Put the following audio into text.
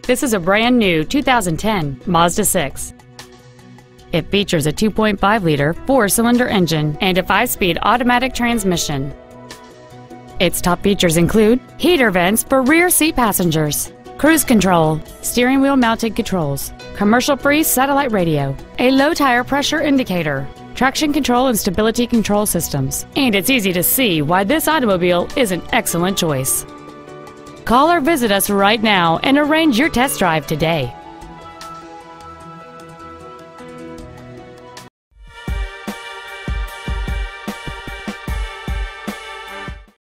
This is a brand new 2010 Mazda 6. It features a 2.5-liter four-cylinder engine and a 5-speed automatic transmission. Its top features include heater vents for rear seat passengers, cruise control, steering wheel mounted controls, commercial-free satellite radio, a low tire pressure indicator, traction control and stability control systems, and it's easy to see why this automobile is an excellent choice. Call or visit us right now and arrange your test drive today.